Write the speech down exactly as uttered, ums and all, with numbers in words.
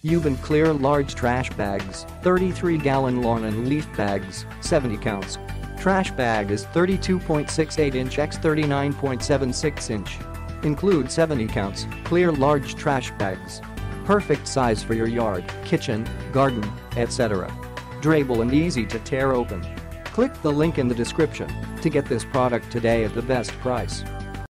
Yubine clear large trash bags, thirty-three gallon lawn and leaf bags, seventy counts. Trash bag is thirty-two point six eight inch by thirty-nine point seven six inch. Include seventy counts, clear large trash bags. Perfect size for your yard, kitchen, garden, et cetera. Drable and easy to tear open. Click the link in the description to get this product today at the best price.